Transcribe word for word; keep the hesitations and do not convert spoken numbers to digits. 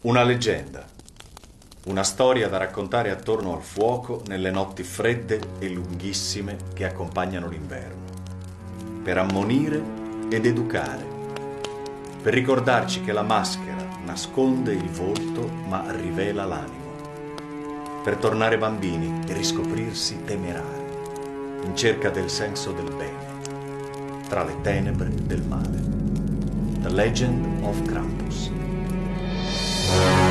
Una leggenda, una storia da raccontare attorno al fuoco nelle notti fredde e lunghissime che accompagnano l'inverno, per ammonire ed educare, per ricordarci che la maschera nasconde il volto ma rivela l'animo, per tornare bambini e riscoprirsi temerari, in cerca del senso del bene, tra le tenebre del male. The Legend of Krampus.